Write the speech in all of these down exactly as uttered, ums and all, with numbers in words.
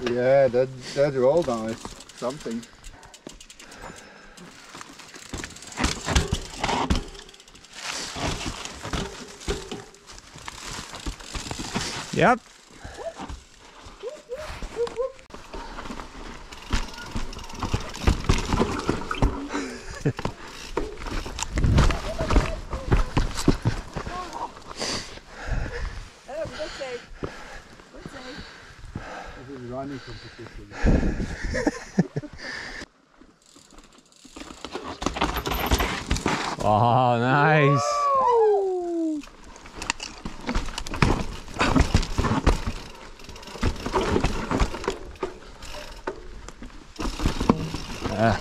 Yeah, that that roll down is something. Yep. This is running competition. Oh, nice. Uh.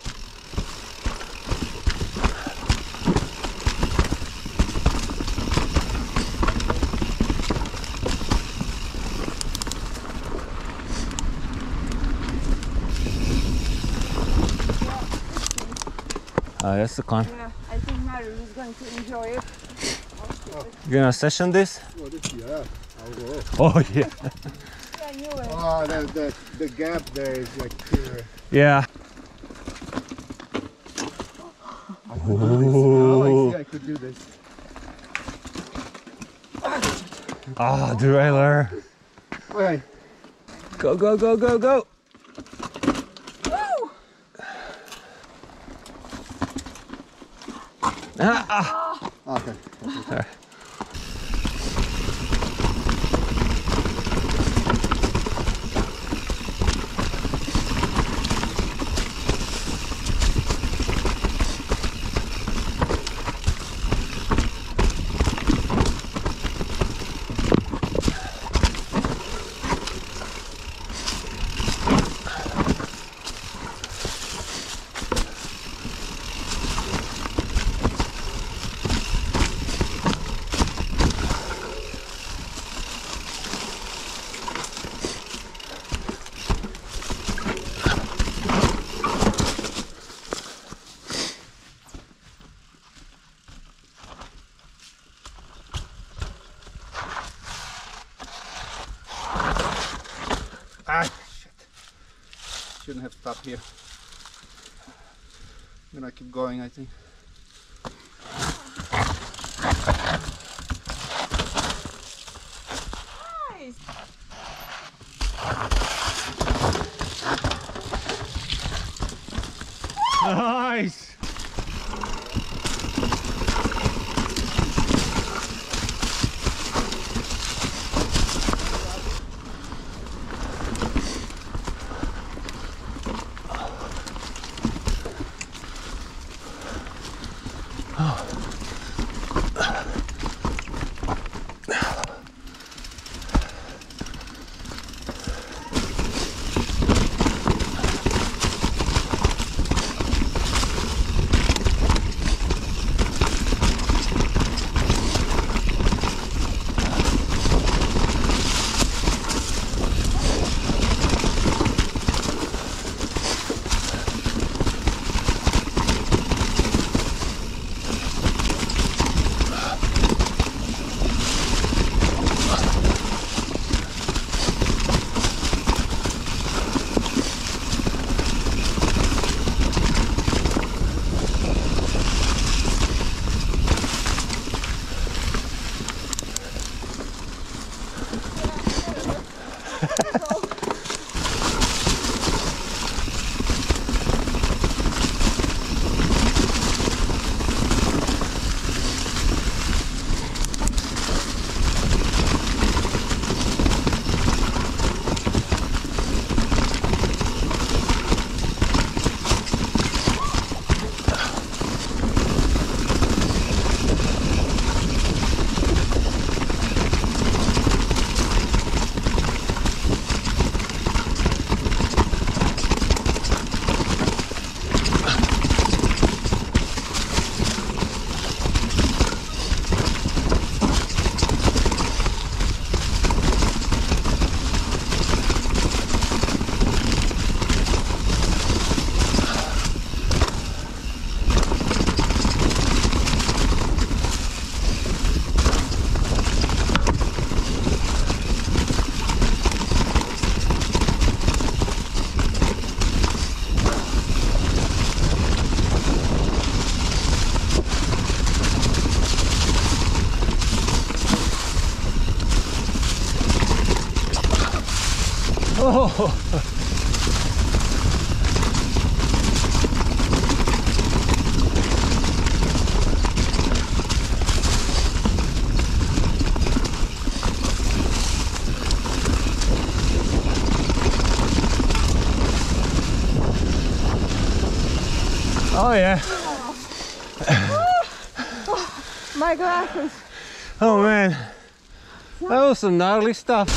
Oh, that's the con. Yeah, I think Mario is going to enjoy it. You gonna session this? Oh, this, yeah, I'll go. Oh yeah. Yeah, I knew it. Oh, the, the, the gap there is like clear. Yeah. I could do this. Now I see I could do this. Ah, oh, derailleur. Wait. Go, go, go, go, go. Woo! Ah, ah. Okay. Okay. Ah, shit. Shouldn't have stopped here. I'm gonna keep going, I think. Nice. Nice. Oh. Oh yeah. My glasses. Oh man. That was some gnarly stuff.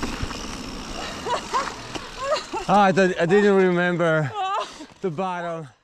Oh, I, th I didn't remember the bottom.